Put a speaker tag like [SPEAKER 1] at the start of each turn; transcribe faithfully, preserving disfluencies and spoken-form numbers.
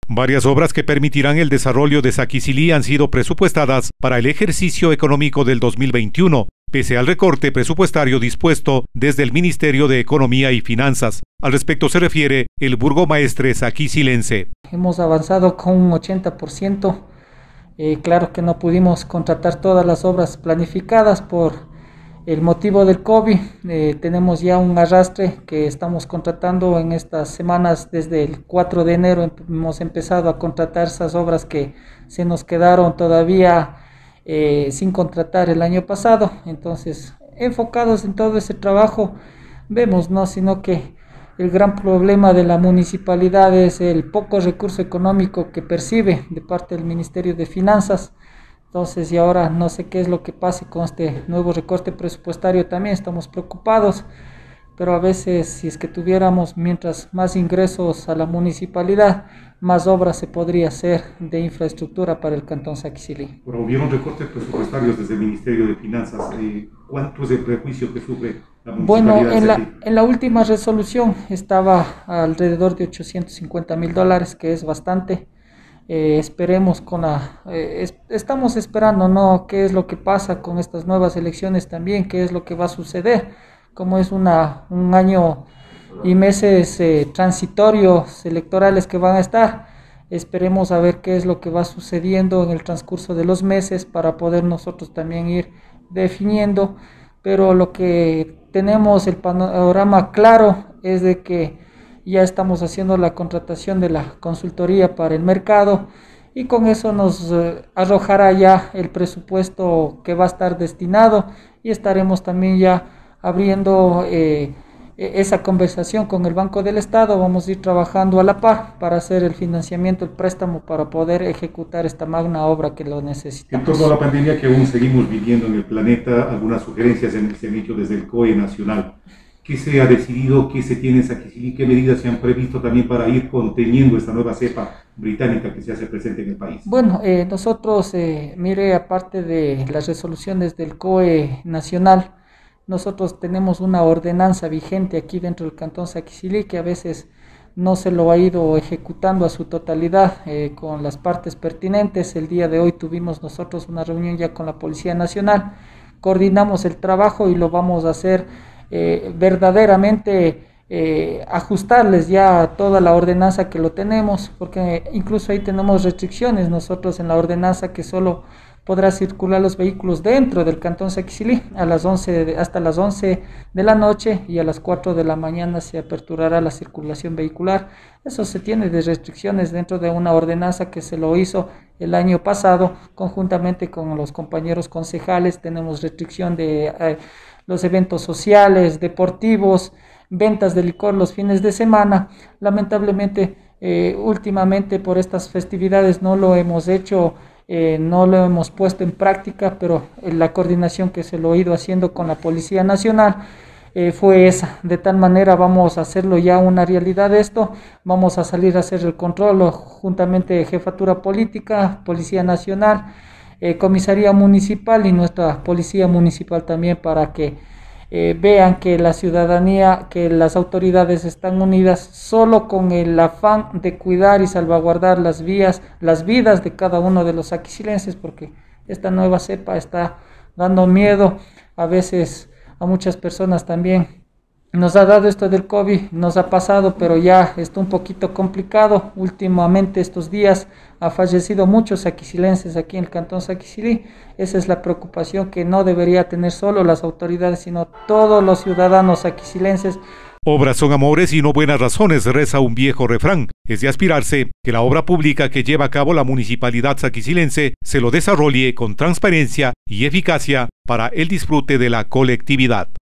[SPEAKER 1] Varias obras que permitirán el desarrollo de Saquicilí han sido presupuestadas para el ejercicio económico del dos mil veintiuno, pese al recorte presupuestario dispuesto desde el Ministerio de Economía y Finanzas. Al respecto se refiere el burgomaestre saquicilense.
[SPEAKER 2] Hemos avanzado con un ochenta por ciento. Eh, claro que no pudimos contratar todas las obras planificadas por el motivo del COVID. Eh, tenemos ya un arrastre que estamos contratando en estas semanas. Desde el cuatro de enero hemos empezado a contratar esas obras que se nos quedaron todavía eh, sin contratar el año pasado. Entonces, enfocados en todo ese trabajo, vemos, no, sino que el gran problema de la municipalidad es el poco recurso económico que percibe de parte del Ministerio de Finanzas. Entonces, y ahora no sé qué es lo que pase con este nuevo recorte presupuestario, también estamos preocupados, pero a veces si es que tuviéramos mientras más ingresos a la municipalidad, más obras se podría hacer de infraestructura para el Cantón Saquicilí.
[SPEAKER 3] Bueno, hubieron recortes presupuestarios desde el Ministerio de Finanzas. ¿Cuánto es el prejuicio que sufre la municipalidad?
[SPEAKER 2] Bueno, en la, en la última resolución estaba alrededor de ochocientos cincuenta mil dólares, que es bastante. Eh, esperemos con la, eh, es, estamos esperando, ¿no?, qué es lo que pasa con estas nuevas elecciones también, qué es lo que va a suceder, como es una, un año y meses eh, transitorios electorales que van a estar. Esperemos a ver qué es lo que va sucediendo en el transcurso de los meses para poder nosotros también ir definiendo, pero lo que tenemos el panorama claro es de que ya estamos haciendo la contratación de la consultoría para el mercado y con eso nos eh, arrojará ya el presupuesto que va a estar destinado y estaremos también ya abriendo eh, esa conversación con el Banco del Estado. Vamos a ir trabajando a la par para hacer el financiamiento, el préstamo para poder ejecutar esta magna obra que lo necesitamos.
[SPEAKER 3] En torno a la pandemia que aún seguimos viviendo en el planeta, algunas sugerencias se han hecho desde el C O E nacional. ¿Qué se ha decidido? ¿Qué se tiene en Saquicilí? ¿Qué medidas se han previsto también para ir conteniendo esta nueva cepa británica que se hace presente en el país?
[SPEAKER 2] Bueno, eh, nosotros, eh, mire, aparte de las resoluciones del C O E nacional, nosotros tenemos una ordenanza vigente aquí dentro del Cantón Saquicilí que a veces no se lo ha ido ejecutando a su totalidad eh, con las partes pertinentes. El día de hoy tuvimos nosotros una reunión ya con la Policía Nacional, coordinamos el trabajo y lo vamos a hacer Eh, verdaderamente eh, ajustarles ya toda la ordenanza que lo tenemos, porque incluso ahí tenemos restricciones nosotros en la ordenanza que solo podrá circular los vehículos dentro del Cantón Saquicilí a las once de, hasta las once de la noche y a las cuatro de la mañana se aperturará la circulación vehicular. Eso se tiene de restricciones dentro de una ordenanza que se lo hizo el año pasado conjuntamente con los compañeros concejales. Tenemos restricción de eh, los eventos sociales, deportivos, ventas de licor los fines de semana. Lamentablemente, eh, últimamente por estas festividades no lo hemos hecho, eh, no lo hemos puesto en práctica, pero en la coordinación que se lo he ido haciendo con la Policía Nacional eh, fue esa. De tal manera vamos a hacerlo ya una realidad esto, vamos a salir a hacer el control juntamente Jefatura Política, Policía Nacional, Eh, comisaría municipal y nuestra policía municipal también, para que eh, vean que la ciudadanía, que las autoridades están unidas solo con el afán de cuidar y salvaguardar las vías, las vidas de cada uno de los saquicilenses, porque esta nueva cepa está dando miedo a veces a muchas personas también. Nos ha dado esto del COVID, nos ha pasado, pero ya está un poquito complicado. Últimamente estos días ha fallecido muchos saquicilenses aquí en el Cantón Saquicilí. Esa es la preocupación que no debería tener solo las autoridades, sino todos los ciudadanos saquicilenses.
[SPEAKER 1] Obras son amores y no buenas razones, reza un viejo refrán. Es de aspirarse que la obra pública que lleva a cabo la municipalidad saquicilense se lo desarrolle con transparencia y eficacia para el disfrute de la colectividad.